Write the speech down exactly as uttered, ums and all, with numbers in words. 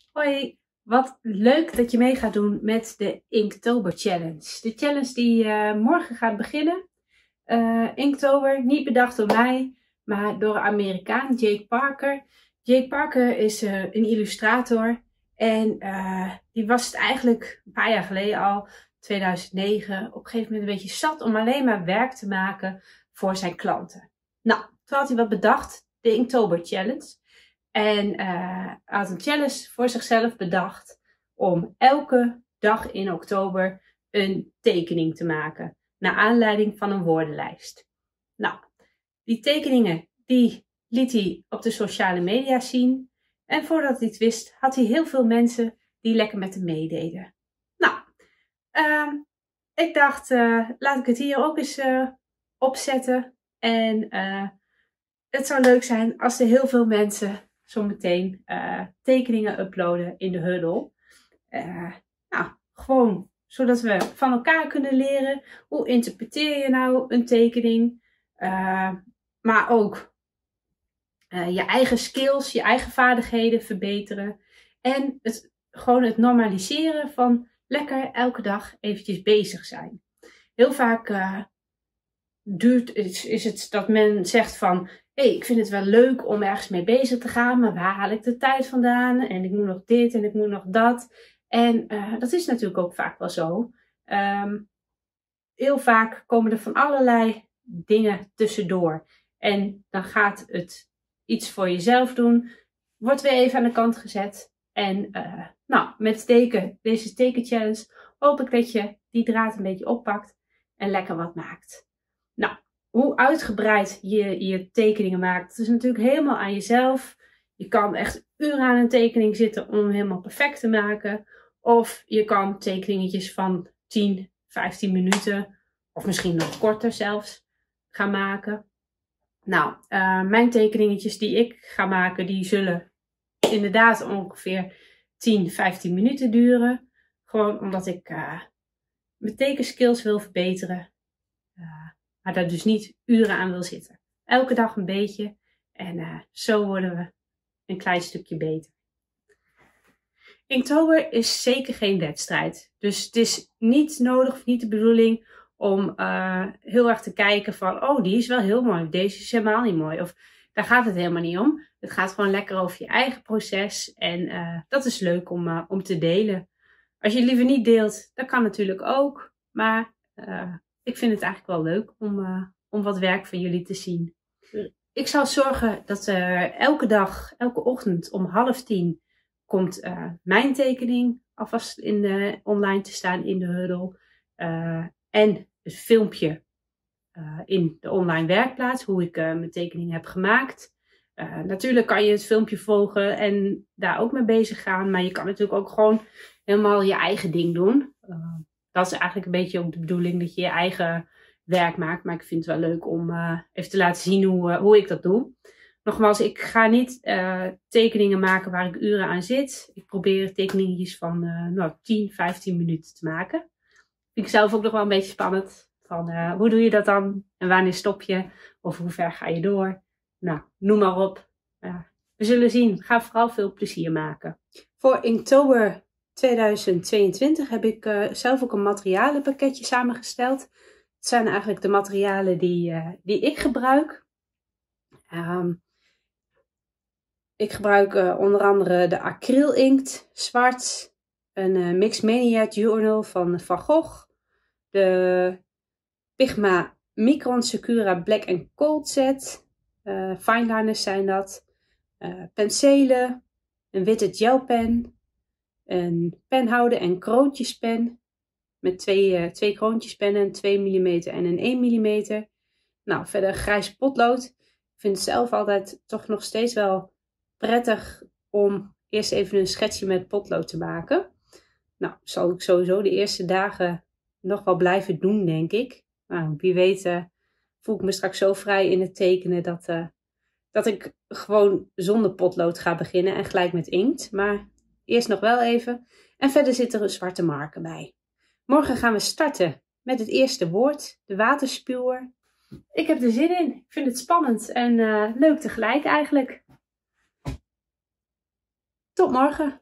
Hoi, wat leuk dat je mee gaat doen met de Inktober Challenge. De challenge die uh, morgen gaat beginnen. Uh, Inktober, niet bedacht door mij, maar door een Amerikaan, Jake Parker. Jake Parker is uh, een illustrator en uh, die was het eigenlijk een paar jaar geleden al, tweeduizend negen, op een gegeven moment een beetje zat om alleen maar werk te maken voor zijn klanten. Nou, toen had hij wat bedacht, de Inktober Challenge. En uh, had een challenge voor zichzelf bedacht om elke dag in oktober een tekening te maken. Naar aanleiding van een woordenlijst. Nou, die tekeningen die liet hij op de sociale media zien. En voordat hij het wist had hij heel veel mensen die lekker met hem meededen. Nou, uh, ik dacht uh, laat ik het hier ook eens uh, opzetten. En uh, het zou leuk zijn als er heel veel mensen zometeen uh, tekeningen uploaden in de huddle. Uh, nou, gewoon zodat we van elkaar kunnen leren. Hoe interpreteer je nou een tekening? Uh, maar ook uh, je eigen skills, je eigen vaardigheden verbeteren. En het, gewoon het normaliseren van lekker elke dag eventjes bezig zijn. Heel vaak uh, duurt, is, is het dat men zegt van... Hey, ik vind het wel leuk om ergens mee bezig te gaan, maar waar haal ik de tijd vandaan? En ik moet nog dit en ik moet nog dat. En uh, dat is natuurlijk ook vaak wel zo. Um, heel vaak komen er van allerlei dingen tussendoor. En dan gaat het iets voor jezelf doen, wordt weer even aan de kant gezet. En uh, nou, met teken, deze tekenchallenge hoop ik dat je die draad een beetje oppakt en lekker wat maakt. Nou. Hoe uitgebreid je je tekeningen maakt, dat is natuurlijk helemaal aan jezelf. Je kan echt uren aan een tekening zitten om hem helemaal perfect te maken. Of je kan tekeningetjes van tien, vijftien minuten, of misschien nog korter zelfs, gaan maken. Nou, uh, mijn tekeningetjes die ik ga maken, die zullen inderdaad ongeveer tien, vijftien minuten duren. Gewoon omdat ik uh, mijn tekenskills wil verbeteren. Uh, Maar daar dus niet uren aan wil zitten. Elke dag een beetje. En uh, zo worden we een klein stukje beter. Inktober is zeker geen wedstrijd. Dus het is niet nodig of niet de bedoeling om uh, heel erg te kijken van... Oh, die is wel heel mooi. Of deze is helemaal niet mooi. Of daar gaat het helemaal niet om. Het gaat gewoon lekker over je eigen proces. En uh, dat is leuk om, uh, om te delen. Als je het liever niet deelt, dat kan natuurlijk ook. Maar... Uh, Ik vind het eigenlijk wel leuk om, uh, om wat werk van jullie te zien. Ik zal zorgen dat er elke dag, elke ochtend om half tien komt uh, mijn tekening alvast in de, online te staan in de huddle. Uh, en het filmpje uh, in de online werkplaats, hoe ik uh, mijn tekening heb gemaakt. Uh, natuurlijk kan je het filmpje volgen en daar ook mee bezig gaan. Maar je kan natuurlijk ook gewoon helemaal je eigen ding doen. Uh, Dat is eigenlijk een beetje ook de bedoeling dat je je eigen werk maakt. Maar ik vind het wel leuk om uh, even te laten zien hoe, uh, hoe ik dat doe. Nogmaals, ik ga niet uh, tekeningen maken waar ik uren aan zit. Ik probeer tekeningetjes van uh, nou, tien, vijftien minuten te maken. Vind ik zelf ook nog wel een beetje spannend. Van uh, hoe doe je dat dan? En wanneer stop je? Of hoe ver ga je door? Nou, noem maar op. Uh, we zullen zien. Ga vooral veel plezier maken. Voor Inktober tweeduizend tweeëntwintig heb ik uh, zelf ook een materialenpakketje samengesteld. Het zijn eigenlijk de materialen die, uh, die ik gebruik. Um, ik gebruik uh, onder andere de acrylinkt zwart, een uh, Mix Mania Journal van Van Gogh, de Pigma Micron Sakura Black and Cold set, uh, fineliners zijn dat, uh, penselen, een witte gelpen, een penhouder en kroontjespen met twee, uh, twee kroontjespennen, een twee millimeter en een één millimeter. Nou, verder grijs potlood. Ik vind het zelf altijd toch nog steeds wel prettig om eerst even een schetsje met potlood te maken. Nou, zal ik sowieso de eerste dagen nog wel blijven doen, denk ik. Nou, wie weet uh, voel ik me straks zo vrij in het tekenen dat, uh, dat ik gewoon zonder potlood ga beginnen en gelijk met inkt. Maar eerst nog wel even. En verder zit er een zwarte marker bij. Morgen gaan we starten met het eerste woord, de waterspuwer. Ik heb er zin in. Ik vind het spannend en uh, leuk tegelijk eigenlijk. Tot morgen.